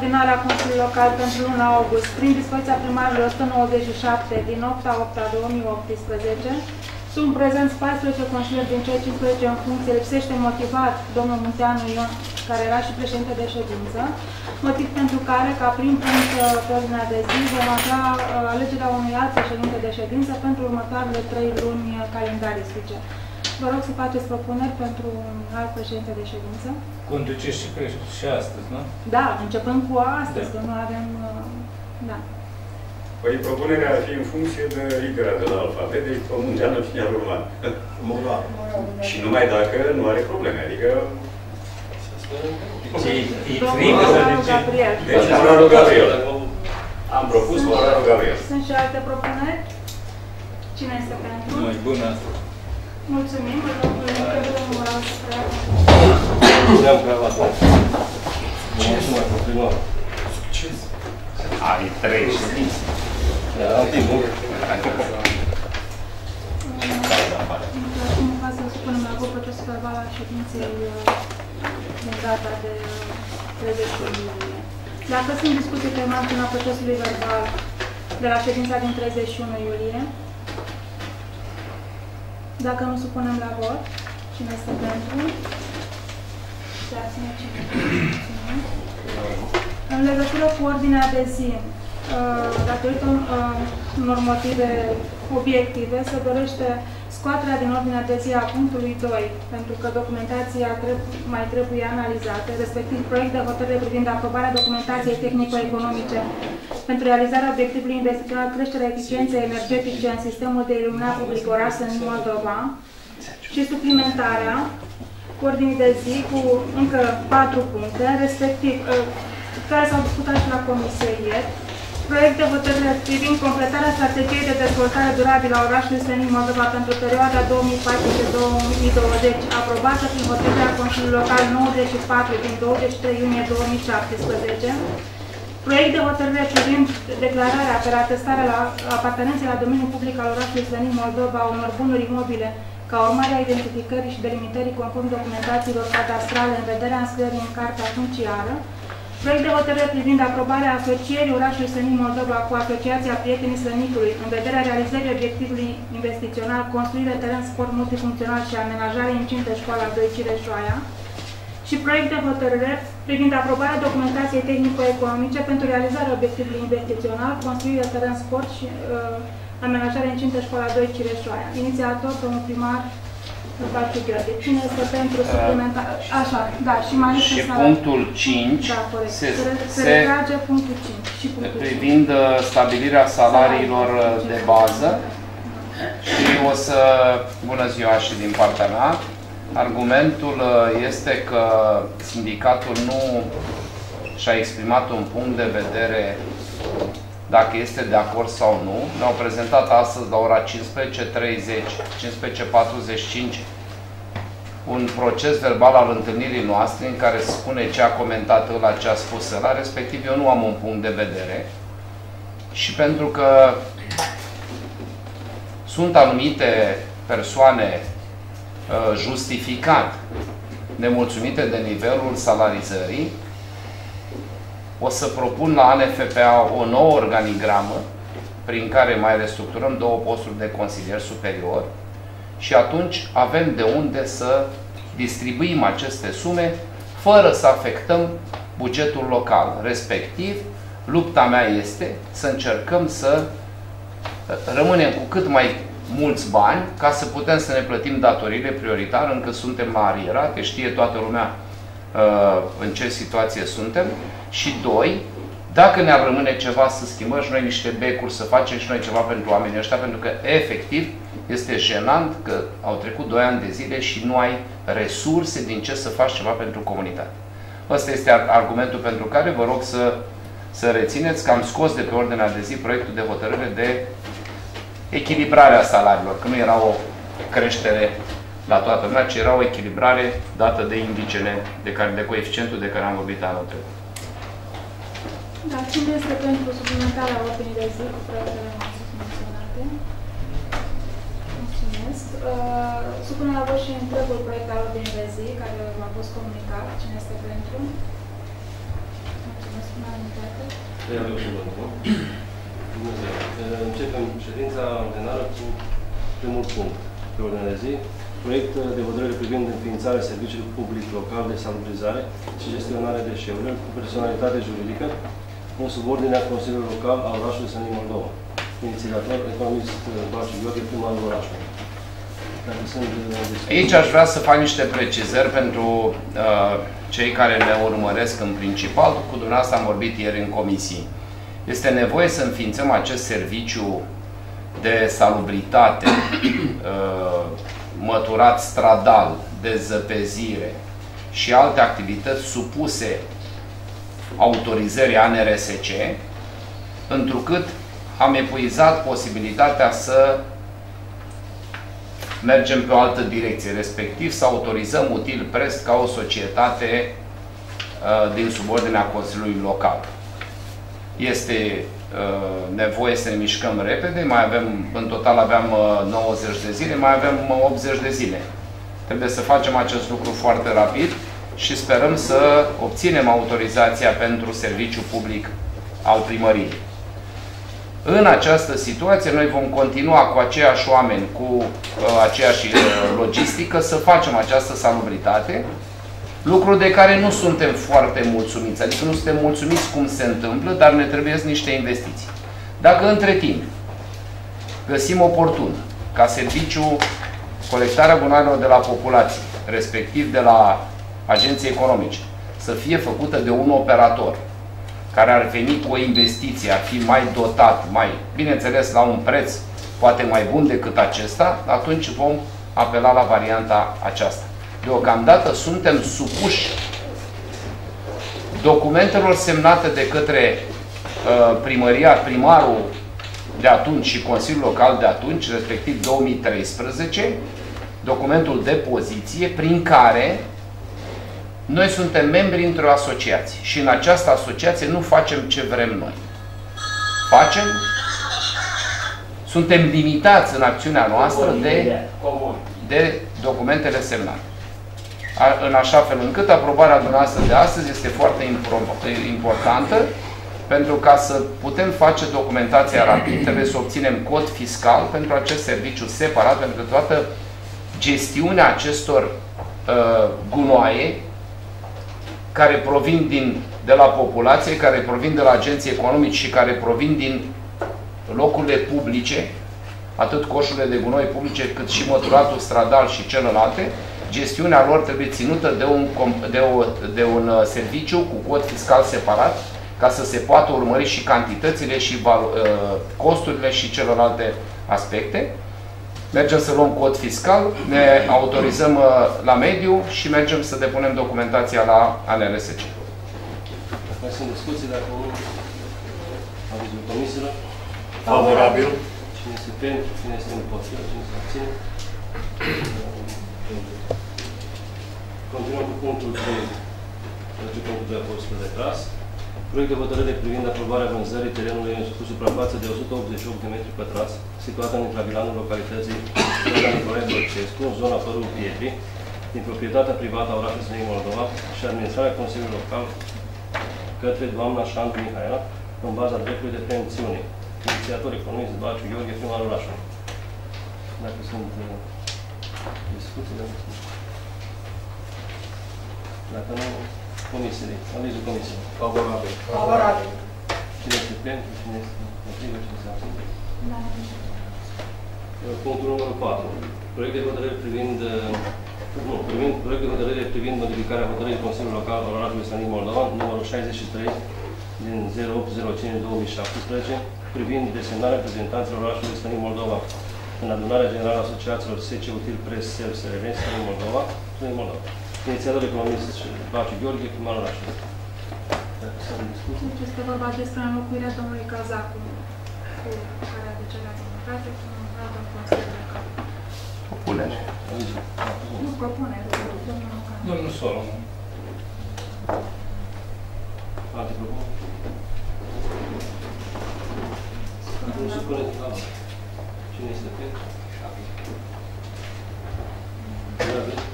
ordinară a Consiliului Local pentru luna august, prin dispoziția primarului 197 din 8/8/2018, sunt prezenți 14 consilieri din cei 15 în funcție, lipsește motivat domnul Munteanu Ion, care era și președinte de ședință, motiv pentru care, ca prim punct pe ordinea de zi, vom avea alegerea unui alt președinte de ședință pentru următoarele 3 luni calendaristice. Vă rog să faceți propuneri pentru un alt președinte de ședință. Conduceți și astăzi, nu? Da, începând cu astăzi, că nu avem... Da. Păi propunerea ar fi în funcție de litera de la alfabet, deci pe Munteanu cine ar urma. Și numai dacă nu are probleme, adică... Deci Morarul Gabriel. Am propus Morarul Gabriel. Sunt și alte propuneri? Cine este pentru? Mai bună asta. Mulțumim, vă rog, domnul Morarul să preia. Vreau cravata. Cine sunt mai primar? Succes! Ai 3 ședințe. Am timpul. Acum ca să spunem la vot procesul verbal al ședinței din data de 30 iulie. Dacă sunt discuții pe marginea procesului verbal de la ședința din 31 iulie, dacă nu supunem la vot, cine este pentru? Se abține cine? În legătură cu ordinea de zi, datorită unor motive obiective, se dorește scoaterea din ordinea de zi a punctului 2, pentru că documentația mai trebuie analizată, respectiv proiect de hotărâre privind aprobarea documentației tehnico-economice pentru realizarea obiectivului investițional creșterea eficienței energetice în sistemul de iluminare public oraș în Moldova și suplimentarea ordinii de zi cu încă 4 puncte, respectiv care s-au discutat și la comisie ieri. Proiect de hotărâre privind completarea strategiei de dezvoltare durabilă a orașului Senin Moldova pentru perioada 2014-2020, aprobată prin hotărârea Consiliului Local 94 din 23 iunie 2017. Proiect de hotărâre privind declararea pe atestarea la apartenenței la domeniul public al orașului Senin Moldova a unor bunuri imobile ca urmare a identificării și delimitării conform documentațiilor cadastrale în vederea înscrierii în cartea funciară. Proiect de hotărâre privind aprobarea asocierii orașului Senin Moldova cu Asociația Prietenii Sănicului în vederea realizării obiectivului investițional, construire teren sport multifuncțional și amenajare incintă școala 2 Cireșoaia. Și proiect de hotărâre privind aprobarea documentației tehnico-economice pentru realizarea obiectivului investițional, construire teren sport și amenajare incintă școala 2 Cireșoaia. Inițiator, domnul primar Baciu Gheorghe. Cine este pentru suplimentar? Așa, da, și mai este și punctul 5 da, se retrage punctul 5 și punctul privind stabilirea salariilor de bază și o să, bună ziua și din partea mea, argumentul este că sindicatul nu și-a exprimat un punct de vedere dacă este de acord sau nu. Ne-au prezentat astăzi la ora 15:30, 15:45 un proces verbal al întâlnirii noastre în care spune ce a comentat ăla, ce a spus ăla, respectiv eu nu am un punct de vedere. Și pentru că sunt anumite persoane justificat nemulțumite de nivelul salarizării, o să propun la ANFPA o nouă organigramă prin care mai restructurăm 2 posturi de consilier superior și atunci avem de unde să distribuim aceste sume fără să afectăm bugetul local. Respectiv, lupta mea este să încercăm să rămânem cu cât mai mulți bani ca să putem să ne plătim datoriile prioritar, încă suntem la arierate, știe toată lumea în ce situație suntem. Și 2, dacă ne-ar rămâne ceva să schimbăm și noi niște becuri, să facem și noi ceva pentru oamenii ăștia, pentru că efectiv este jenant că au trecut 2 ani de zile și nu ai resurse din ce să faci ceva pentru comunitate. Ăsta este argumentul pentru care vă rog să rețineți că am scos de pe ordinea de zi proiectul de hotărâre de echilibrare a salariilor, că nu era o creștere la toată lumea, ci era o echilibrare dată de indicele, de coeficientul de care am vorbit anul trecut. Da, cine este pentru suplimentarea ordinii de zi cu proiectele noastre menționate? Mulțumesc. Supune la vot și întregul proiect al ordinii de zi, care v-a fost comunicat. Cine este pentru? Mulțumesc Începem ședința ordinară cu primul punct pe ordinea de zi. Proiect de hotărâre privind înființarea serviciului public local de salubrizare și gestionare deșeurilor cu personalitate juridică în subordinea Consiliului Local al orașului Sănii Moldova. Inițiator, economist Baciu Gheorghe, primarul orașului. Aici aș vrea să fac niște precizări pentru cei care ne urmăresc în principal. Cu dumneavoastră am vorbit ieri în comisii. Este nevoie să înființăm acest serviciu de salubritate, măturat stradal, de zăpezire și alte activități supuse autorizării ANRSC, întrucât am epuizat posibilitatea să mergem pe o altă direcție, respectiv să autorizăm util prest ca o societate din subordinea Consiliului Local. Este nevoie să ne mișcăm repede, mai avem, în total aveam 90 de zile, mai avem 80 de zile. Trebuie să facem acest lucru foarte rapid și sperăm să obținem autorizația pentru serviciu public al primăriei. În această situație, noi vom continua cu aceiași oameni, cu aceeași logistică, să facem această salubritate, lucru de care nu suntem foarte mulțumiți. Adică nu suntem mulțumiți cum se întâmplă, dar ne trebuie niște investiții. Dacă între timp găsim oportun ca serviciu colectarea gunoaielor de la populație, respectiv de la agenții economice, să fie făcută de un operator care ar veni cu o investiție, ar fi mai dotat, mai, bineînțeles, la un preț poate mai bun decât acesta, atunci vom apela la varianta aceasta. Deocamdată suntem supuși documentelor semnate de către primăria, primarul de atunci și Consiliul Local de atunci, respectiv 2013, documentul de poziție prin care noi suntem membri într-o asociație și în această asociație nu facem ce vrem noi. Suntem limitați în acțiunea noastră de documentele semnate. În așa fel încât aprobarea dumneavoastră de astăzi este foarte importantă, pentru ca să putem face documentația rapid, trebuie să obținem cod fiscal pentru acest serviciu separat, pentru că toată gestiunea acestor gunoaie care provin de la populație, care provin de la agenții economici și care provin din locurile publice, atât coșurile de gunoi publice, cât și măturatul stradal și celelalte, gestiunea lor trebuie ținută de un serviciu cu cod fiscal separat, ca să se poată urmări și cantitățile și costurile și celelalte aspecte. Mergem să luăm cod fiscal, ne autorizăm la mediu și mergem să depunem documentația la ANRSC. Mai sunt discuții, dacă nu avizul comisiilor. Favorabil. Cine este pentru, cine este împotrivă, cine se abține. Continuăm cu punctul 3. Punctul 2 a fost retras. Proiect de hotărâre privind aprobarea vânzării terenului cu suprafață de 188 de metri pătrați, situată în intravilanul localității Strada Nicolae Bărcescu, în zona Părul Pietrii, din proprietatea privată a orașului Sănii Moldova și administrarea Consiliului Local către doamna Șandu Mihaela, în baza dreptului de preemțiune. Inițiator economist Baciu Gheorghe, primarul orașului. Dacă sunt discuții, dacă nu, comisiile, avizul comisiei. Favorabil. Favorabil. Cine este pentru, cine este împotrivă, cine se abține? Punctul numărul 4. Proiect de hotărâre privind proiect de hotărâre privind modificarea hotărârii Consiliului Local al orașului Sănii Moldova, numărul 63 din 0805-2017, privind desemnarea reprezentanților orașului Sănii Moldova în adunarea generală a asociațiilor SC Util Press Serv SRL Sănii Moldova, Inițiator economist Baciu Gheorghe, primarul orașului. Este vorba despre înlocuirea domnului Cazacu cu care aducerea democrată cu un grad în Consiliul Local. Propunere. Nu propune, domnul Lucan. Domnul Solomon. Alte propuneri? Nu se pune la vot. Cine este pentru?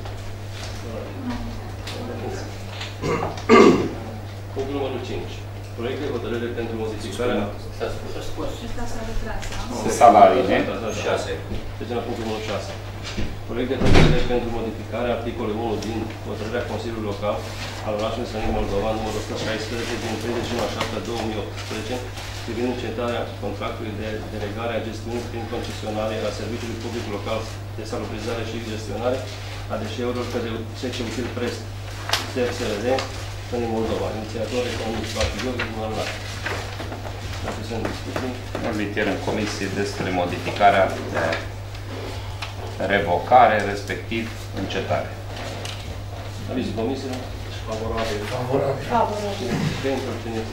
Punctul numărul 5. Proiect de hotărâre pentru modificarea... Acesta s-a retras, da? Salariile. 6. Trecem la punctul 1.6. Proiect de hotărâre pentru modificarea articolului 1 din hotărârea Consiliului Local al orașului Sănic Moldova, numărul 116 din 31/7/2018, privind încetarea contractului de delegare a gestiunii prin concesionare a Serviciului Public Local de Salubrizare și Gestionare a deșeurilor către secție util Prest, SRD, Sănic Moldova. Inițiator economic Partidul Guvernat. Dacă sunt discuții. Invităm în comisie despre modificarea de revocare, respectiv încetare. Avizul comisiei? Favorabil. Favorabil. Pentru cine?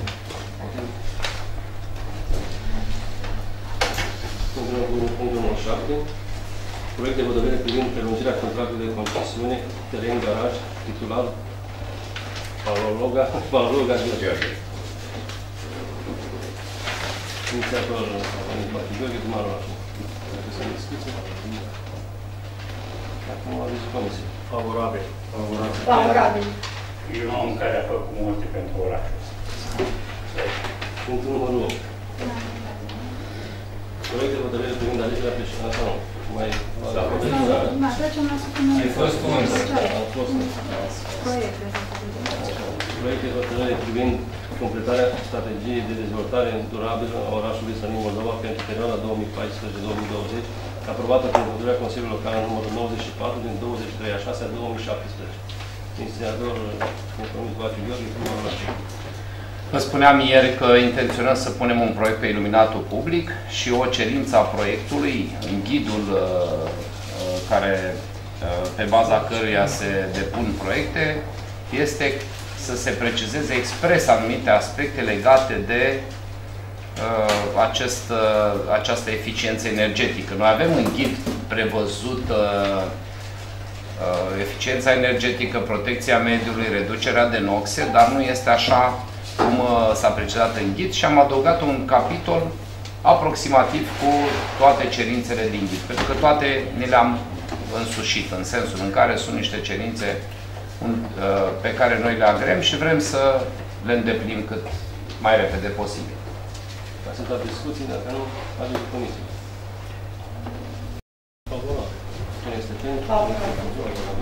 Punctul 7. Proiect de hotărâre privind prelungirea contractului de concesiune, teren garaj, titular Valologa George. Inițiator Gheorghe Dumaroașu. Dacă sunt discuții. Acum avizul comisiei. Favorabil. Favorabil. E un om care a făcut multe pentru orașul. Punctul numărul 8. Proiect de hotărâre privind alegerea președintelui sau nu? Mai Da, trecem la suplimentul. Ai fost un Proiect de Proiect de hotărâre privind completarea strategiei de dezvoltare durabilă a orașului Sănic Moldova pentru perioada 2014-2020, aprobată prin hotărârea Consiliului Local numărul 94 din 23/6/2017. Inițiator economic Vaciu Gheorghe, primul oraș. Vă spuneam ieri că intenționăm să punem un proiect pe iluminatul public și o cerință a proiectului în ghidul pe baza căruia se depun proiecte este să se precizeze expres anumite aspecte legate de această eficiență energetică. Noi avem în ghid prevăzut eficiența energetică, protecția mediului, reducerea de noxe, dar nu este așa cum s-a precizat în ghid și am adăugat un capitol aproximativ cu toate cerințele din ghid, pentru că toate ne le-am însușit în sensul în care sunt niște cerințe pe care noi le agrem și vrem să le îndeplinim cât mai repede posibil. Sunt toate discuții, dacă nu, ajung cu comisia. Favorabil. Cine este pentru? Favorabil.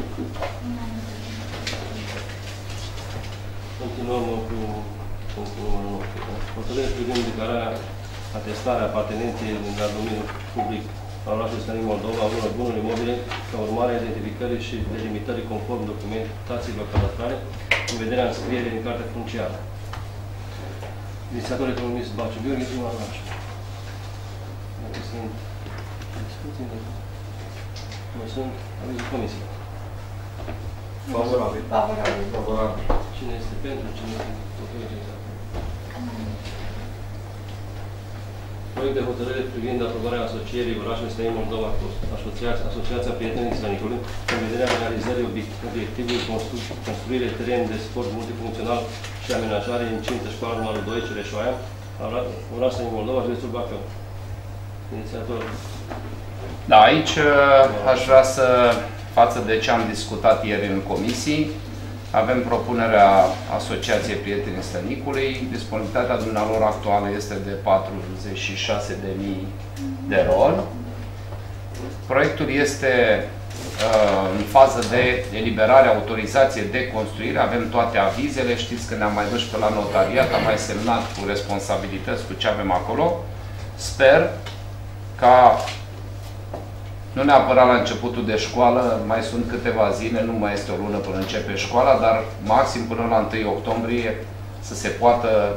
Continuăm cu punctul numărul 9. Hotărâre privind declararea, atestarea apartenenței la domeniul public al orașului Sănic Moldova a unor bunuri imobile ca urmare a identificării și delimitării conform documentațiilor cadastrale în vederea înscrierii în cartea funciară. Inițiator economist Baciu Gheorghe, primul oraș. Dacă sunt discuții, nu sunt, avizul comisiei. Favorabil. Favorabil. Favorabil. Cine este pentru, cine este împotriva? Proiect de hotărâre privind aprobarea asocierii orașului Sănic Moldova cu Asociația Prietenii Sănicului în vederea realizării obiectivului construire teren de sport multifuncțional și amenajare incintă școala numărul 2 Cireșoaia, orașul Sănic Moldova, județul Bacău. Inițiator. Da, aici aș vrea să, față de ce am discutat ieri în comisii, avem propunerea Asociației Prietenii Sănicului. Disponibilitatea dumnealor actuală este de 46.000 de RON. Proiectul este în fază de eliberare, autorizație de construire. Avem toate avizele. Știți că ne-am mai dus pe la notariat, am mai semnat cu responsabilități cu ce avem acolo. Sper ca, nu neapărat la începutul de școală, mai sunt câteva zile, nu mai este o lună până începe școala, dar maxim până la 1 octombrie să se poată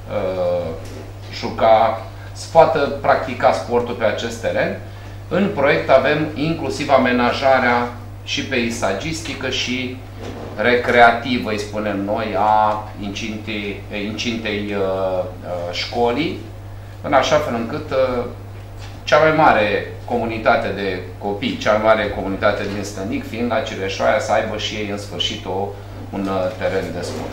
juca, să poată practica sportul pe acest teren. În proiect avem inclusiv amenajarea și peisagistică și recreativă, îi spunem noi, a incintei școlii, în așa fel încât cea mai mare comunitate de copii, cea mai mare comunitate din Sănic, fiind la Cireșoaia, să aibă și ei în sfârșit un teren de sport.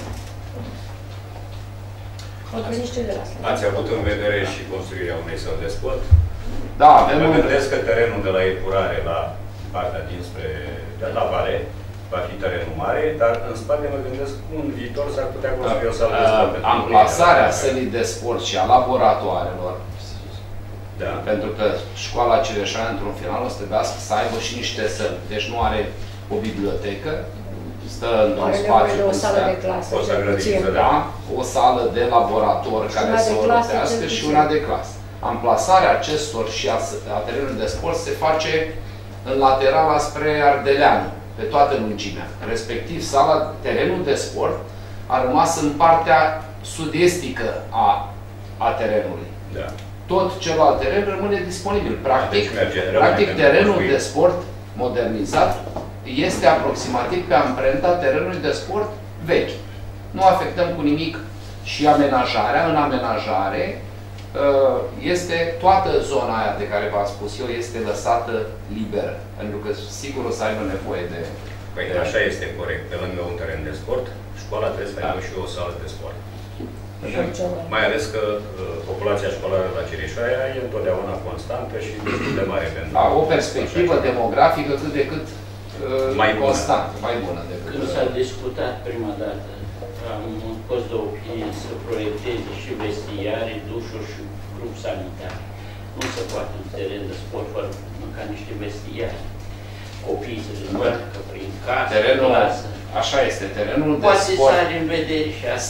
Ați avut în vedere și construirea unei săli de sport? Da, avem Mă gândesc că terenul de la epurare, la partea dinspre, de la vale, va fi terenul mare, dar în spate mă gândesc în viitor s-ar putea construi o sală de sport. Amplasarea sălii de sport și a laboratoarelor, da. pentru că școala Cireșoara, într-un final, o să trebuiască să aibă și niște săli. Deci nu are o bibliotecă, stă într-un spațiu. O sală de clasă. O sală de da, o sală de laborator care să o rotească și una de clasă. Amplasarea acestor și a terenului de sport se face în laterala spre Ardeleanu, pe toată lungimea. Respectiv, terenul de sport a rămas în partea sud-estică a terenului. Da. Tot celălalt teren rămâne disponibil. Practic terenul de sport modernizat este aproximativ pe amprenta terenului de sport vechi. Nu afectăm cu nimic și amenajarea. În amenajare este toată zona aia de care v-am spus eu, este lăsată liberă. Pentru că sigur o să aibă nevoie de... Păi așa este corect. Pe lângă un teren de sport, școala trebuie să aibă și o sală de sport. Mai ales că populația școlară la Cireșoara e întotdeauna constantă și destul de mare pentru... O perspectivă demografică cât de cât mai constantă, mai bună decât... Când s-a discutat prima dată, am fost de opinie să proiecteze și vestiare, dușuri și grup sanitar. Nu se poate un teren de sport fără măcar niște vestiare. Copiii să se întoarcă prin casă, terenul, clasă. Așa este, terenul de poate sport. să are în vedere și asta.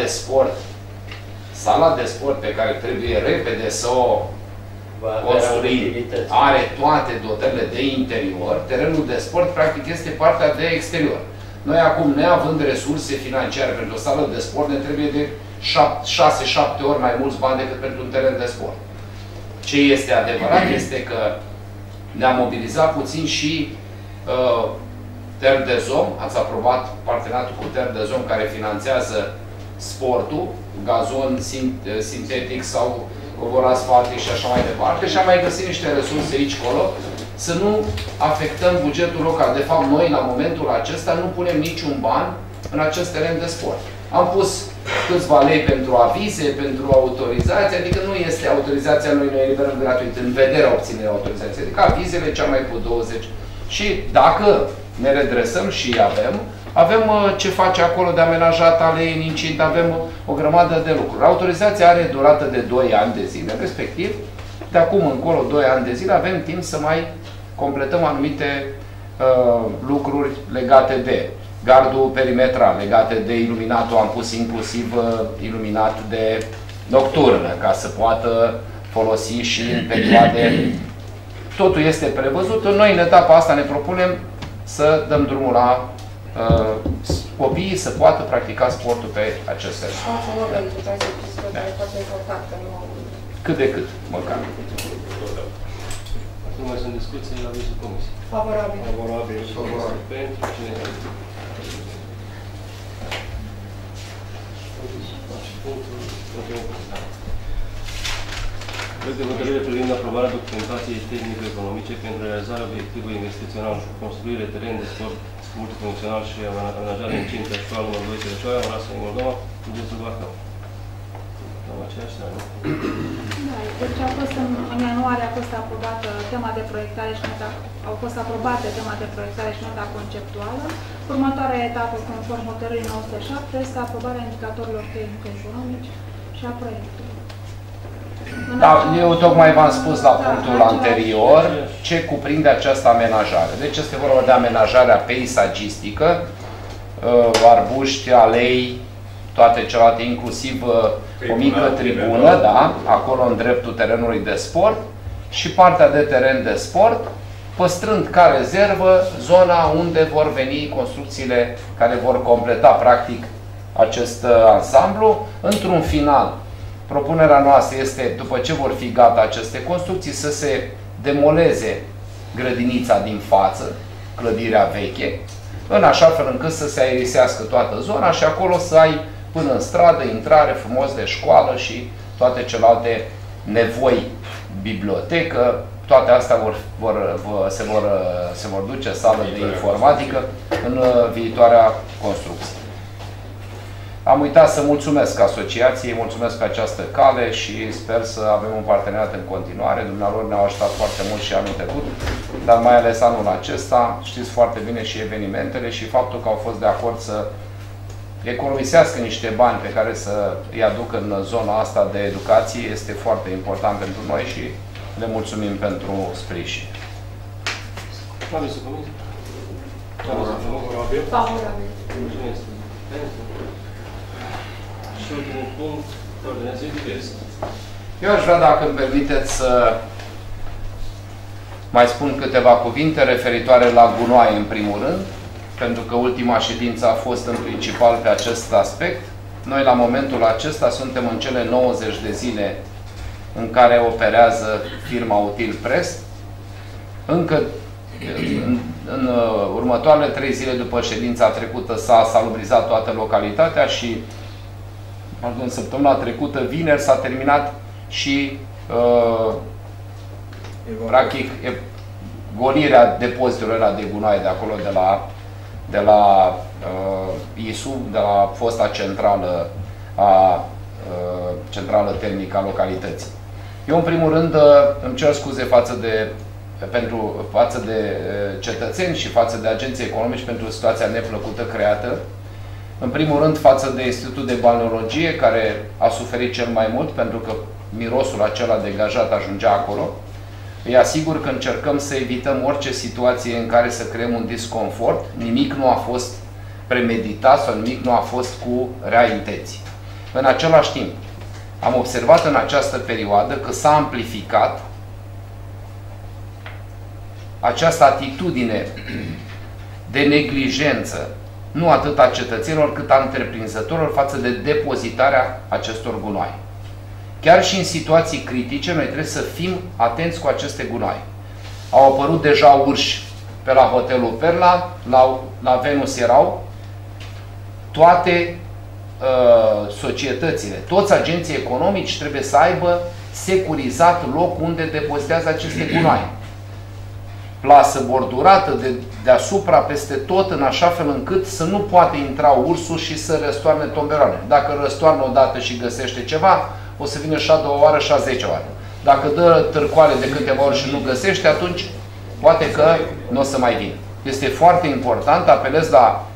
Sala de sport pe care trebuie repede să o construim are toate dotările de interior. Terenul de sport, practic, este partea de exterior. Noi acum, neavând resurse financiare pentru o sală de sport, ne trebuie de 6-7 ori mai mulți bani decât pentru un teren de sport. Ce este adevărat este că ne-am mobilizat puțin și Terre des Hommes. Ați aprobat parteneriatul cu Terre des Hommes care finanțează sportul, gazon sintetic sau covor asfaltic și așa mai departe, și am mai găsit niște resurse aici colo să nu afectăm bugetul local. De fapt, noi, la momentul acesta, nu punem niciun ban în acest teren de sport. Am pus câțiva lei pentru avize, pentru autorizație, adică nu este autorizația, noi eliberăm gratuit, în vederea obținerea autorizației. Adică avizele cea mai cu 20. Și dacă ne redresăm și avem ce face acolo de amenajat alei în incint, avem o grămadă de lucruri. Autorizația are durată de 2 ani de zile, respectiv, de acum încolo 2 ani de zile, avem timp să mai completăm anumite lucruri legate de gardul perimetral, legate de iluminatul, am pus inclusiv iluminat de nocturnă, ca să poată folosi și în perioade. Totul este prevăzut. Noi, în etapa asta, ne propunem să dăm drumul la copiii să poată practica sportul pe acest teren. Cât de cât, măcar. Nu mai sunt discuții la vizul comisiei. Favorabil. Favorabil. Pentru cine este? Proiect de hotărâre privind aprobarea documentației tehnico-economice pentru realizarea obiectivului investițional și construire teren de sport multifuncțional și amenajare incintă școală numărul 2 Cireșoara, orașul Moldova, județul Bacău. Am aceeași seară. Da, deci a fost în ianuarie a fost aprobată tema de proiectare și nota, au fost aprobate tema de proiectare și nota conceptuală. Următoarea etapă, conform hotărârii 907, este aprobarea indicatorilor tehnico-economici și a proiectului. Da, eu tocmai v-am spus la punctul anterior ce cuprinde această amenajare. Deci este vorba de amenajarea peisagistică, arbuști, alei, toate celelalte, inclusiv o mică tribună, da, acolo în dreptul terenului de sport și partea de teren de sport, păstrând ca rezervă zona unde vor veni construcțiile care vor completa practic acest ansamblu. Într-un final, propunerea noastră este, după ce vor fi gata aceste construcții, să se demoleze grădinița din față, clădirea veche, în așa fel încât să se aerisească toată zona și acolo să ai până în stradă, intrare frumos de școală și toate celelalte nevoi, bibliotecă, toate astea se vor duce sală de informatică în viitoarea construcție. Am uitat să mulțumesc asociației, mulțumesc pe această cale și sper să avem un parteneriat în continuare. Dumnealor ne-au ajutat foarte mult și anul trecut, dar mai ales anul acesta. Știți foarte bine și evenimentele și faptul că au fost de acord să economisească niște bani pe care să îi aduc în zona asta de educație este foarte important pentru noi și le mulțumim pentru sprijin. Favorabil. Mulțumesc. Și ultimul punct, ordinea zi diverse. Eu aș vrea, dacă îmi permiteți, să mai spun câteva cuvinte referitoare la gunoaie, în primul rând, pentru că ultima ședință a fost în principal pe acest aspect. Noi, la momentul acesta, suntem în cele 90 de zile în care operează firma Utilprest. Încă în următoarele 3 zile după ședința trecută s-a salubrizat toată localitatea și în săptămâna trecută, vineri, s-a terminat și practic golirea depozitelor de gunoaie de acolo, de la ISU, de la fosta centrală termică a localității. Eu, în primul rând, îmi cer scuze față de cetățeni și față de agenții economici pentru situația neplăcută creată. În primul rând, față de Institutul de Balneologie, care a suferit cel mai mult, pentru că mirosul acela degajat ajungea acolo. Îi asigur că încercăm să evităm orice situație în care să creăm un disconfort. Nimic nu a fost premeditat sau nimic nu a fost cu rea intenție. În același timp, am observat în această perioadă că s-a amplificat această atitudine de neglijență, nu atât a cetățenilor, cât a întreprinzătorilor față de depozitarea acestor gunoaie. Chiar și în situații critice, noi trebuie să fim atenți cu aceste gunoaie. Au apărut deja urși pe la Hotelul Perla, la Venus erau toate societățile, toți agenții economici trebuie să aibă securizat loc unde depozitează aceste gunoaie. Plasă bordurată deasupra, peste tot, în așa fel încât să nu poate intra ursul și să răstoarne tomberoane. Dacă răstoarnă odată și găsește ceva, o să vină și a doua oară și a 10 oară. Dacă dă târcoale de câteva ori și nu găsește, atunci poate că nu o să mai vină. Este foarte important, apelez la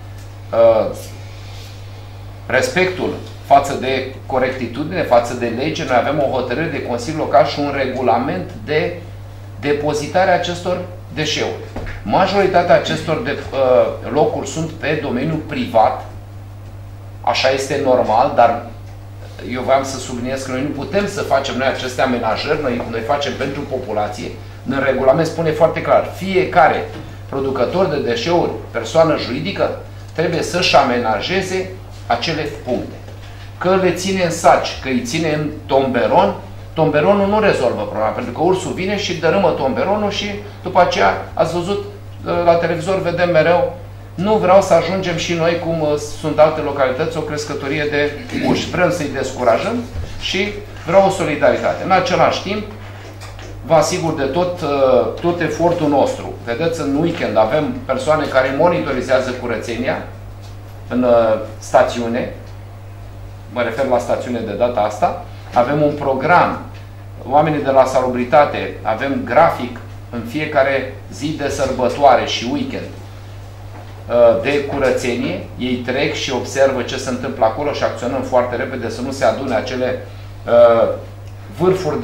respectul față de corectitudine, față de lege. Noi avem o hotărâre de Consiliu Local și un regulament de depozitare a acestor deșeuri. Majoritatea acestor locuri sunt pe domeniul privat. Așa este normal, dar eu vreau să subliniez că noi nu putem să facem noi aceste amenajări, noi facem pentru populație. În regulament spune foarte clar, fiecare producător de deșeuri, persoană juridică, trebuie să-și amenajeze acele puncte. Că le ține în saci, că îi ține în tomberon, tomberonul nu rezolvă problema, pentru că ursul vine și dărâmă tomberonul și după aceea, ați văzut, la televizor vedem mereu, nu vreau să ajungem și noi, cum sunt alte localități, o crescătorie de urși. Vrem să-i descurajăm și vreau o solidaritate. În același timp, vă asigur de tot efortul nostru. Vedeți, în weekend avem persoane care monitorizează curățenia în stațiune, mă refer la stațiune de data asta, avem un program, oamenii de la salubritate, avem grafic în fiecare zi de sărbătoare și weekend de curățenie, ei trec și observă ce se întâmplă acolo și acționăm foarte repede să nu se adune acele vârfuri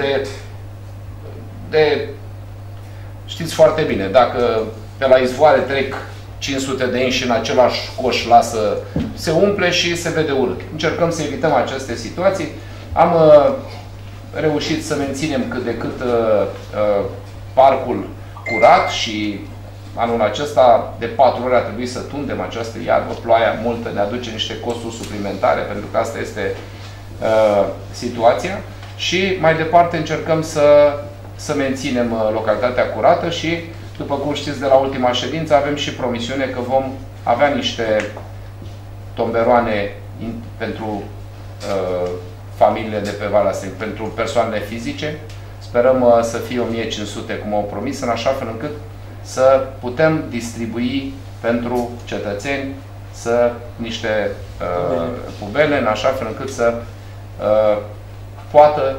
de știți foarte bine, dacă pe la izvoare trec 500 de inși în același coș se umple și se vede urât. Încercăm să evităm aceste situații. Am reușit să menținem cât de cât parcul curat și anul acesta de 4 ori a trebuit să tundem această iarbă. Ploaia multă ne aduce niște costuri suplimentare, pentru că asta este situația. Și mai departe încercăm să menținem localitatea curată și, după cum știți de la ultima ședință, avem și promisiune că vom avea niște tomberoane pentru familiile de pe Valea Stâng, pentru persoanele fizice. Sperăm să fie 1500, cum au promis, în așa fel încât să putem distribui pentru cetățeni niște pubele, în așa fel încât să poată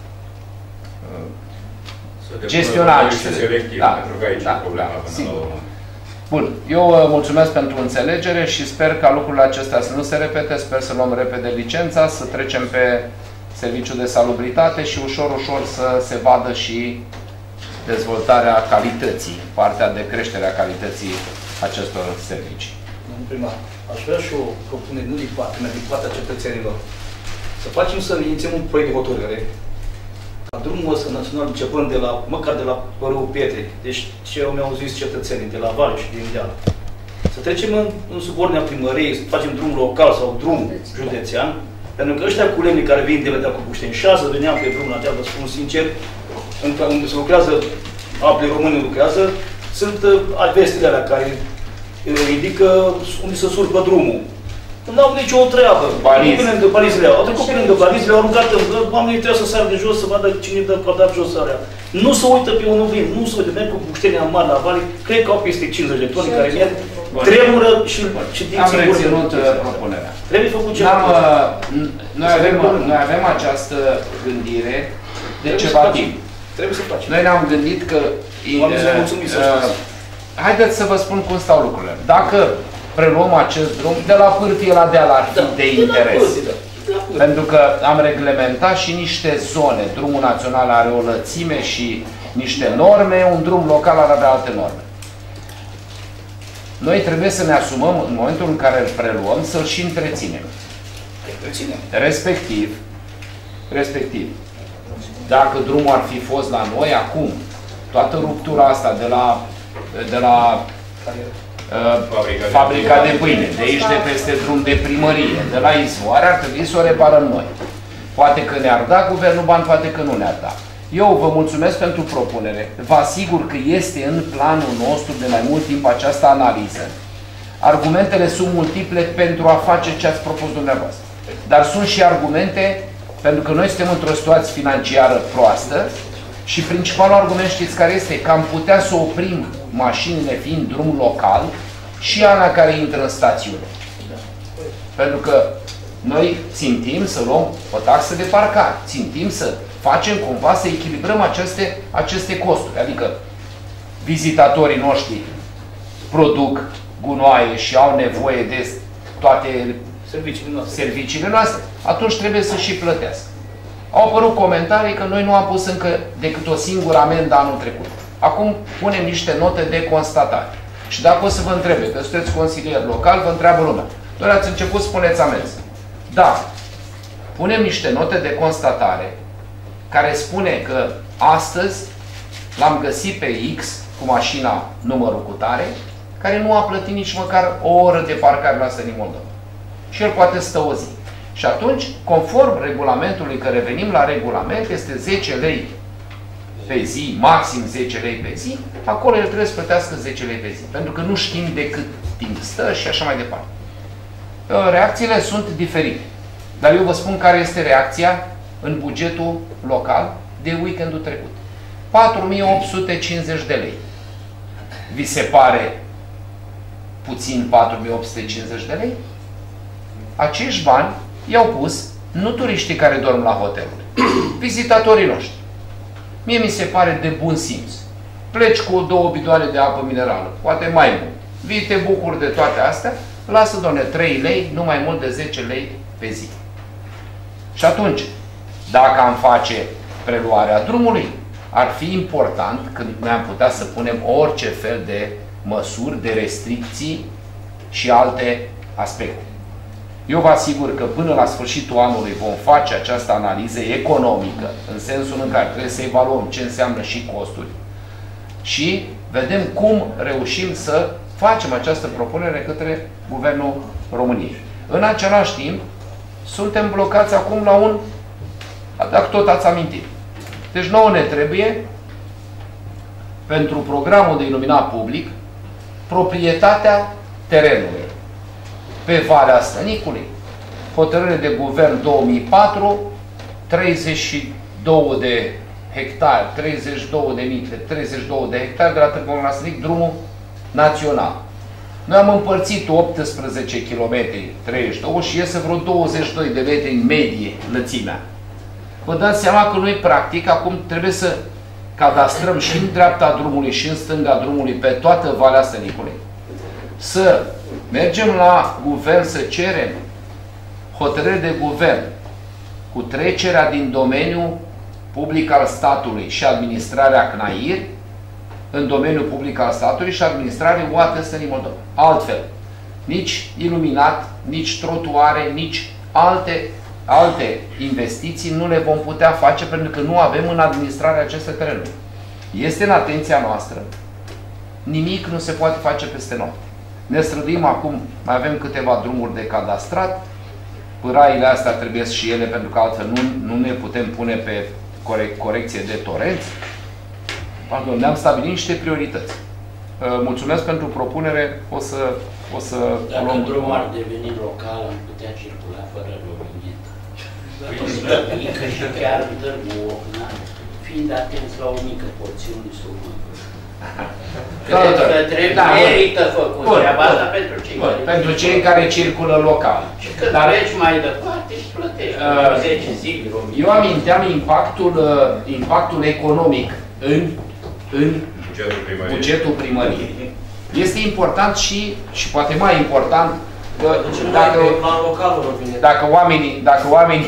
gestiona aceste... pentru că aici e problema până la urmă. Bun, eu mulțumesc pentru înțelegere și sper ca lucrurile acestea să nu se repete, sper să luăm repede licența, să trecem pe serviciul de salubritate și ușor, ușor să se vadă și dezvoltarea calității, partea de creștere a calității acestor servicii. Domnul primar, aș vrea și o propunere, nu din partea mea, din partea cetățenilor. Să facem să inițiem un proiect de hotărâre ca drumul ăsta național, începând de la, măcar de la Părul Pietrei, deci ce mi-au zis cetățenii, de la Vale și din deal. Să trecem în subordinea primăriei, să facem drum local sau drum județean, pentru că ăștia cu lemni care vin de la cu Bușteni 6, veneam pe drumul acela, vă spun sincer, unde se lucrează, apele români lucrează, sunt vestile alea care indică unde se surpă drumul. Nu au nicio treabă. Balizele au trecut prin de balizele, au aruncat, oamenii trebuie să sară de jos, să vadă cine dă codat jos alea. Nu se uită pe unul vin, nu se uită, merg cu buștenii mari la Vale, cred că au peste 50 de toni care merg, tremură și din am reținut propunerea. Trebuie făcut ceva. Noi avem această gândire de ceva timp. Trebuie să facem. Noi ne-am gândit că... Haideți să vă spun cum stau lucrurile. Dacă preluăm acest drum, de la pârtie la deal ar fi de interes. Pentru că am reglementat și niște zone. Drumul național are o lățime și niște norme, un drum local ar avea alte norme. Noi trebuie să ne asumăm, în momentul în care îl preluăm, să-l și întreținem. Respectiv, dacă drumul ar fi fost la noi acum, toată ruptura asta de la fabrica de pâine, de aici de peste drum de primărie, de la izvoare, ar trebui să o reparăm noi. Poate că ne-ar da guvernul bani, poate că nu ne-ar da. Eu vă mulțumesc pentru propunere. Vă asigur că este în planul nostru de mai mult timp această analiză. Argumentele sunt multiple pentru a face ce ați propus dumneavoastră. Dar sunt și argumente pentru că noi suntem într-o situație financiară proastă și principalul argument știți care este? Că am putea să oprim mașinile fiind drum local și alea care intră în stațiune. Pentru că noi țintim să luăm o taxă de parcare, țintim să facem cumva să echilibrăm aceste costuri. Adică vizitatorii noștri produc gunoaie și au nevoie de toate serviciile noastre, atunci trebuie să și plătească. Au apărut comentarii că noi nu am pus încă decât o singură amendă anul trecut. Acum punem niște note de constatare. Și dacă o să vă întrebe, că sunteți consilier local, vă întreabă lumea. Doar ați început, spuneți amenzi. Da, punem niște note de constatare care spune că astăzi l-am găsit pe X cu mașina numărul cu tare, care nu a plătit nici măcar o oră de parcare la Sănin Moldova. Și el poate stă o zi. Și atunci, conform regulamentului, că revenim la regulament, este 10 lei pe zi, maxim 10 lei pe zi, acolo el trebuie să plătească 10 lei pe zi. Pentru că nu știm de cât timp stă și așa mai departe. Reacțiile sunt diferite. Dar eu vă spun care este reacția în bugetul local de weekendul trecut. 4.850 de lei. Vi se pare puțin 4.850 de lei? Acești bani i-au pus nu turiștii care dorm la hoteluri, vizitatorii noștri. Mie mi se pare de bun simț. Pleci cu 2 bidoane de apă minerală, poate mai mult. Vii, te bucuri de toate astea, lasă, doamne, 3 lei, nu mai mult de 10 lei pe zi. Și atunci, dacă am face preluarea drumului, ar fi important când noi am putea să punem orice fel de măsuri, de restricții și alte aspecte. Eu vă asigur că până la sfârșitul anului vom face această analiză economică, în sensul în care trebuie să evaluăm ce înseamnă și costuri și vedem cum reușim să facem această propunere către Guvernul României. În același timp, suntem blocați acum la un, dacă tot ați amintit. Deci nouă ne trebuie, pentru programul de iluminat public, proprietatea terenului. Pe Valea Stănicului, hotărâre de guvern 2004, 32 de hectare, 32 de hectare de la Târgu Mureș la Stănic, drumul național. Noi am împărțit 18 km 32 și iese vreo 22 de metri în medie lățimea. Vă dați seama că noi, practic, acum trebuie să cadastrăm și în dreapta drumului și în stânga drumului, pe toată Valea Stănicului. Să mergem la guvern să cerem hotărâre de guvern cu trecerea din domeniul public al statului și administrarea CNAIR în domeniul public al statului și administrarea UAT Stănic Moldova. Altfel, nici iluminat, nici trotuare, nici alte investiții nu le vom putea face pentru că nu avem în administrarea aceste terenuri. Este în atenția noastră. Nimic nu se poate face peste noapte. Ne străduim acum, mai avem câteva drumuri de cadastrat. Pâraile astea trebuie și ele, pentru că altfel nu ne putem pune pe corecție de torenți. Pardon, ne-am stabilit niște priorități. Mulțumesc pentru propunere. O să Dacă drumul ar deveni local, am putea circula fără rovinietă. Mică și chiar în Târgu Ocna, fiind atenți la o mică porțiune sub merită făcut treaba asta pentru cei care... Pentru cei care circulă local. Și când treci mai departe și plătești 10 zile. Eu aminteam impactul economic în bugetul primăriei. Este important și poate mai important că dacă oamenii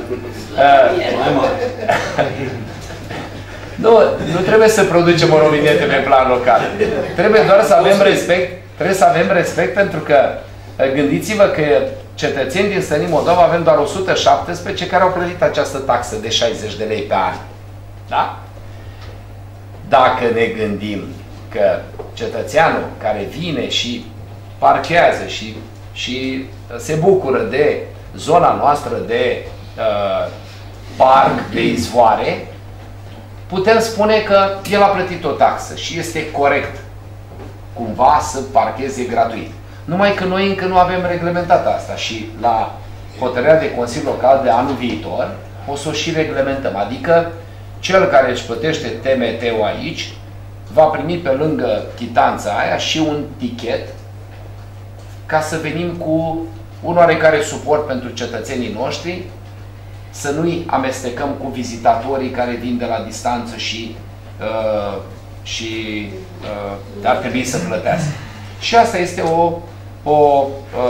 nu trebuie să producem o rovinete pe plan local. Trebuie doar să avem respect. Trebuie să avem respect pentru că gândiți-vă că cetățeni din Stănic Moldova avem doar 117 care au plătit această taxă de 60 de lei pe an. Da? Dacă ne gândim că cetățeanul care vine și parchează și se bucură de zona noastră de parc, de izvoare, putem spune că el a plătit o taxă și este corect cumva să parcheze gratuit. Numai că noi încă nu avem reglementat asta și la hotărârea de Consiliu Local de anul viitor o să o și reglementăm. Adică cel care își plătește TMT-ul aici va primi pe lângă chitanța aia și un tichet ca să venim cu un oarecare suport pentru cetățenii noștri, să nu-i amestecăm cu vizitatorii care vin de la distanță și ar trebui să plătească. Și asta este o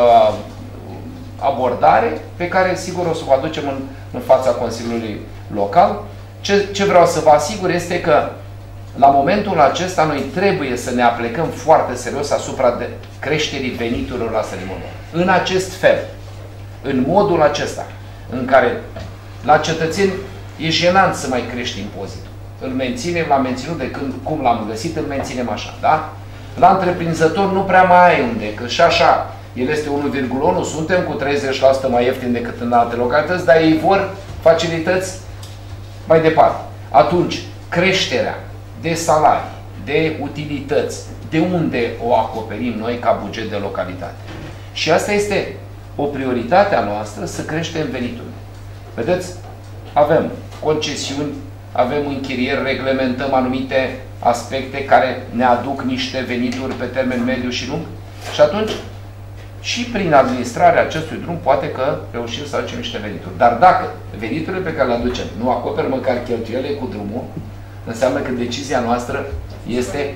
abordare pe care sigur o să o aducem în fața Consiliului Local. Ce vreau să vă asigur este că la momentul acesta noi trebuie să ne aplecăm foarte serios asupra de creșterii veniturilor la Stănic Moldova. În acest fel, în modul acesta, în care la cetățeni e jenant să mai crește impozitul. Îl menținem, l-am menținut de cum l-am găsit, îl menținem așa, da? La întreprinzător nu prea mai ai unde, că și așa, el este 1,1, suntem cu 30% mai ieftin decât în alte localități, dar ei vor facilități mai departe. Atunci, creșterea de salarii, de utilități, de unde o acoperim noi ca buget de localitate? Și asta este o prioritate a noastră, să creștem veniturile. Vedeți? Avem concesiuni, avem închirieri, reglementăm anumite aspecte care ne aduc niște venituri pe termen mediu și lung și atunci și prin administrarea acestui drum poate că reușim să aducem niște venituri. Dar dacă veniturile pe care le aducem nu acoperă măcar cheltuielile cu drumul, înseamnă că decizia noastră este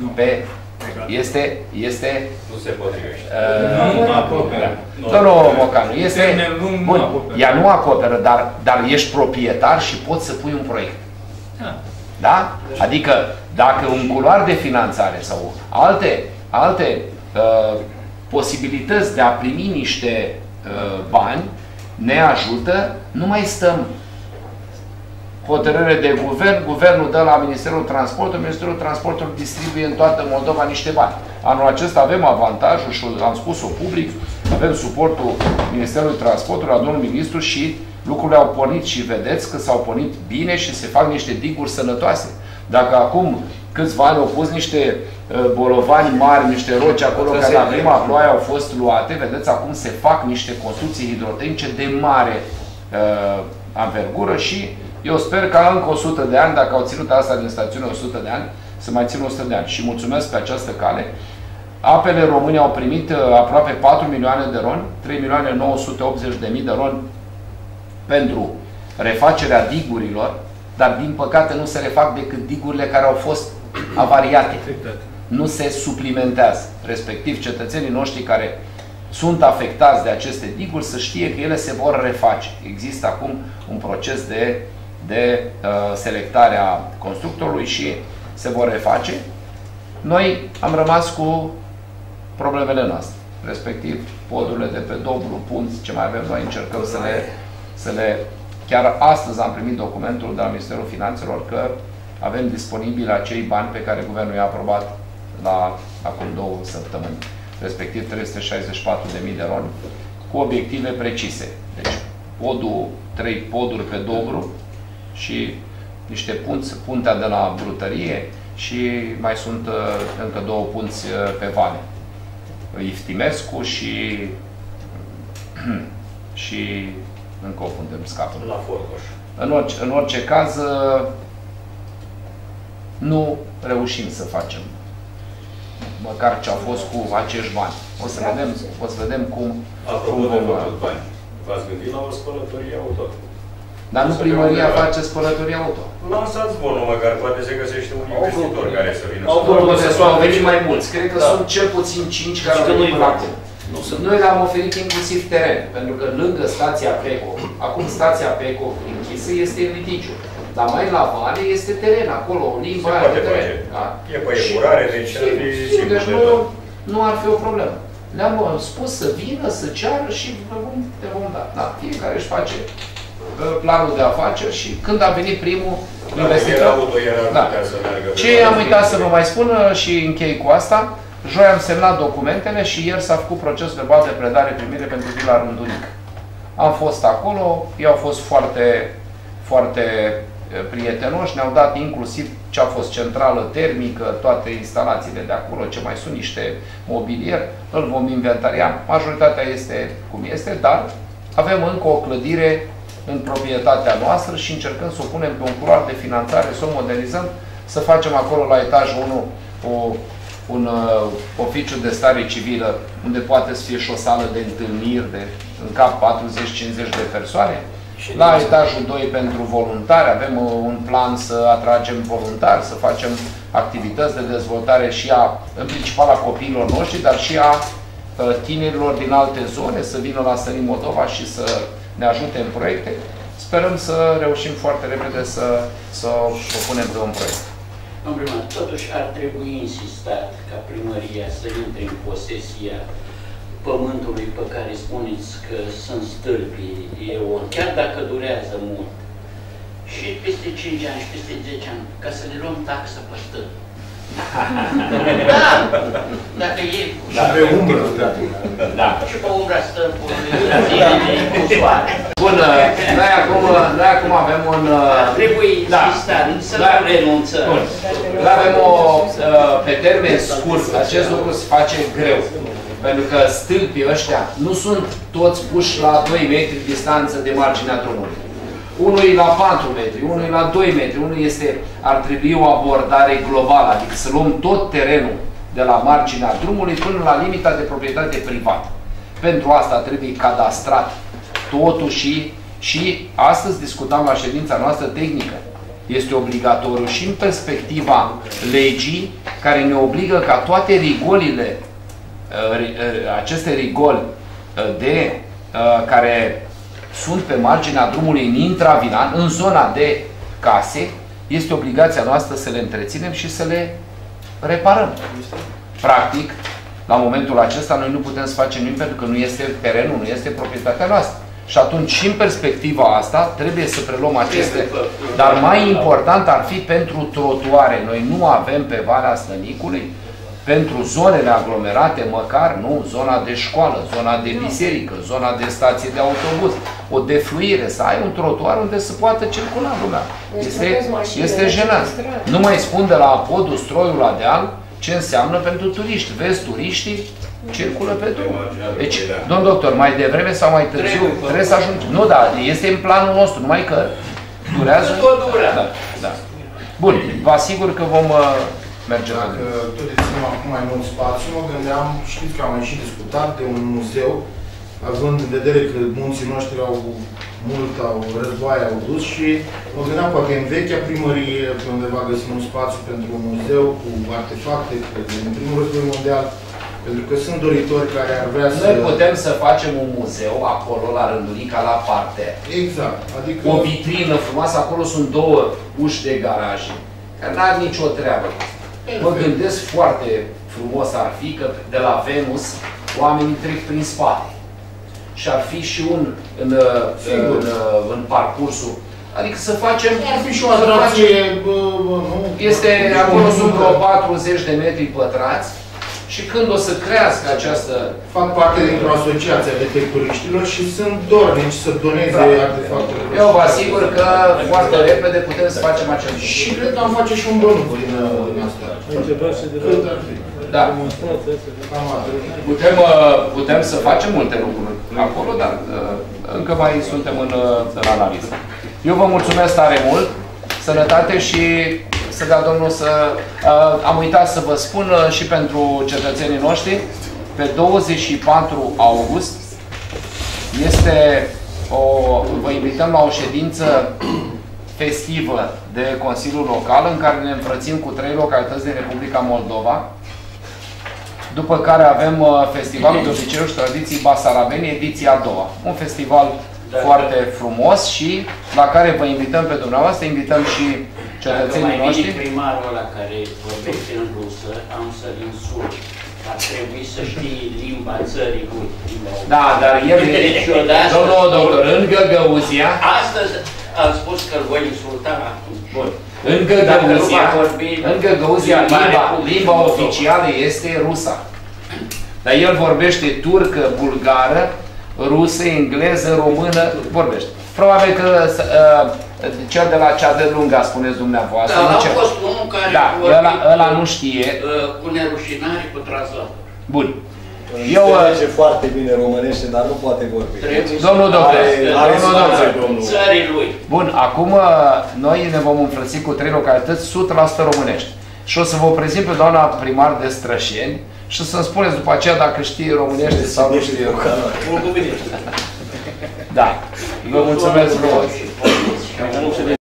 nu se potrivește. Nu acoperă. Domnul Mocanu, bun, ea nu acoperă, dar ești proprietar și poți să pui un proiect. Da? Adică, dacă un culoar de finanțare sau alte posibilități de a primi niște bani ne ajută, nu mai stăm hotărâre de guvern, guvernul dă la Ministerul Transportului, Ministerul Transportului distribuie în toată Moldova niște bani. Anul acesta avem avantajul și am spus-o public, avem suportul Ministerului Transportului, la domnul ministru și lucrurile au pornit și vedeți că s-au pornit bine și se fac niște diguri sănătoase. Dacă acum câțiva ani au pus niște bolovani mari, niște roci acolo care la prima ploaie au fost luate, vedeți, acum se fac niște construcții hidrotehnice de mare anvergură și eu sper că încă 100 de ani, dacă au ținut asta din stațiune 100 de ani, să mai țină 100 de ani. Și mulțumesc pe această cale Apele Române au primit aproape 4 milioane de RON, 3.980.000 de RON pentru refacerea digurilor, dar din păcate nu se refac decât digurile care au fost avariate. Nu se suplimentează. Respectiv, cetățenii noștri care sunt afectați de aceste diguri să știe că ele se vor reface. Există acum un proces de selectare a constructorului și se vor reface. Noi am rămas cu problemele noastre, respectiv podurile de pe Dobru, punți, ce mai avem noi, încercăm să le... Chiar astăzi am primit documentul de la Ministerul Finanțelor că avem disponibili acei bani pe care Guvernul i-a aprobat acum 2 săptămâni, respectiv 364.000 de RON, cu obiective precise. Deci, 3 poduri pe Dobru și niște punți, puntea de la Brutărie și mai sunt încă 2 punți pe Vale. Iftimescu și încă o punte îmi scapă. La Forcoș. În orice caz, nu reușim să facem măcar ce a fost cu acești bani. O să vedem cum... Apropo de făcut bani, v-ați gândit la o spălătorie auto? Dar nu primăria face spălătorie auto. Lansați bonul măcar, poate se găsește un investitor care să vină. Au venit mai mulți. Cred că sunt cel puțin 5 care au venit până acum. Noi le-am oferit inclusiv teren, pentru că lângă stația PECO, acum stația PECO închisă este în litigiu. Dar mai la Vale este teren, acolo, limba aia de teren. E pe epurare, deci ar fi simplu de tot. Nu ar fi o problemă. Le-am spus să vină, să ceară și te vom da. Da, fiecare își face planul de afaceri și când a venit primul investitor... Ce am uitat să vă mai spun și închei cu asta, joi am semnat documentele și ieri s-a făcut proces verbal de predare-primire pentru Vila Rândunic. Am fost acolo, ei au fost foarte, foarte prietenoși, ne-au dat inclusiv ce a fost centrală termică, toate instalațiile de acolo, ce mai sunt niște mobilier, îl vom inventaria. Majoritatea este cum este, dar avem încă o clădire în proprietatea noastră și încercăm să o punem pe un culoar de finanțare, să o modernizăm, să facem acolo la etajul 1 un oficiu de stare civilă, unde poate să fie și o sală de întâlniri de în cap 40-50 de persoane. La etajul 2 pentru voluntari, avem un plan să atragem voluntari, să facem activități de dezvoltare și în principal a copiilor noștri, dar și a tinerilor din alte zone, să vină la Sărin Moldova și să ne ajute în proiecte. Sperăm să reușim foarte repede să o punem pe un proiect. Domnul primar, totuși ar trebui insistat ca primăria să intre în posesia pământului pe care spuneți că sunt stâlpii, chiar dacă durează mult, și peste 5 ani și peste 10 ani, ca să le luăm taxă pe stâlpi. Da! Dacă e... Și pe umbră. Da. Și pe umbra stâlpului, cu soare. Bun, noi acum avem un... Trebuie insistat, să nu renunțăm. Noi avem pe termen scurt, acest lucru se face greu. Pentru că stâlpii ăștia nu sunt toți puși la 2 metri distanță de marginea drumului. Unul e la 4 metri, unul e la 2 metri, unul ar trebui o abordare globală, adică să luăm tot terenul de la marginea drumului până la limita de proprietate privată. Pentru asta trebuie cadastrat totul și astăzi discutam la ședința noastră tehnică. Este obligatoriu și în perspectiva legii care ne obligă ca toate rigolile, aceste rigoli care sunt pe marginea drumului în intravilan, în zona de case, este obligația noastră să le întreținem și să le reparăm. Practic, la momentul acesta, noi nu putem să facem nimic pentru că nu este terenul, nu este proprietatea noastră. Și atunci, și în perspectiva asta, trebuie să preluăm aceste... Dar mai important ar fi pentru trotuare. Noi nu avem pe Valea Stănicului, pentru zonele aglomerate, măcar, nu, zona de școală, zona de biserică, zona de stație de autobuz, o defluire, să ai un trotuar unde se poate circula lumea. Este jenant. Nu mai spun de la podul, stroiul la deal, ce înseamnă pentru turiști. Vezi, turiștii circulă pe drum. Deci, domn doctor, mai devreme sau mai târziu trebuie să ajungem. Nu, da, este în planul nostru, numai că durează. Da, da. Bun, vă asigur că vom merge. Dacă tot avem acum mai mult spațiu, mă gândeam, știți că am mai și discutat de un muzeu, având în vedere că munții noștri războaie au dus și mă gândeam poate în vechea primărie, pe undeva găsim un spațiu pentru un muzeu cu artefacte din primul război mondial, pentru că sunt doritori care ar vrea să... Noi putem să facem un muzeu acolo, la Rândulica, la parte. Exact. Adică... O vitrină frumoasă, acolo sunt 2 uși de garaje, care n-ar nicio treabă. Mă gândesc foarte frumos ar fi că de la Venus oamenii trec prin spate. Și ar fi și un în parcursul. Adică să facem... Ar fi și o atracție... Este, acolo sunt vreo 40 de metri pătrați și când o să crească această... Fac parte dintr-o asociație a detectoriștilor și sunt dornici să doneze artefactele. Eu vă asigur că foarte repede putem să facem acest lucru. Și cred că am face și un bănuț din asta. Cât ar fi? Da. Putem să facem multe lucruri acolo, dar încă mai suntem în analiză. Eu vă mulțumesc tare mult, sănătate și să dea Domnul să... Am uitat să vă spun și pentru cetățenii noștri, pe 24 august vă invităm la o ședință festivă de Consiliul Local în care ne înfrățim cu 3 localități din Republica Moldova. După care avem Festivalul de Obiceiuri și Tradiții Basarabeni, ediția a doua. Un festival foarte frumos și la care vă invităm pe dumneavoastră, invităm și cetățenii noștri. Dacă mai vine primarul ăla care vorbește în rusă, am să-l insult. Ar trebui să știi limba țării lui. Da, dar el e... Domnul doctor, în Găgăuzia... Astăzi am spus că îl voi insulta. Bun. În Găgăuzia limba oficială este rusa. Dar el vorbește turcă, bulgară, rusă, engleză, română, vorbește. Probabil că cel de la cea de lungă, spuneți dumneavoastră. Da, a fost unul care ăla nu știe. Cu nerușinare, cu translator. Bun. Înțelege foarte bine românește, dar nu poate vorbi. Domnul doctor, țării lui. Bun, acum noi ne vom înfrăți cu 3 localități 100% românești. Și o să vă prezint pe doamna primar de Strășeni și să-mi spuneți după aceea dacă știe românește sau nu știe românește. Da. Vă mulțumesc frumos.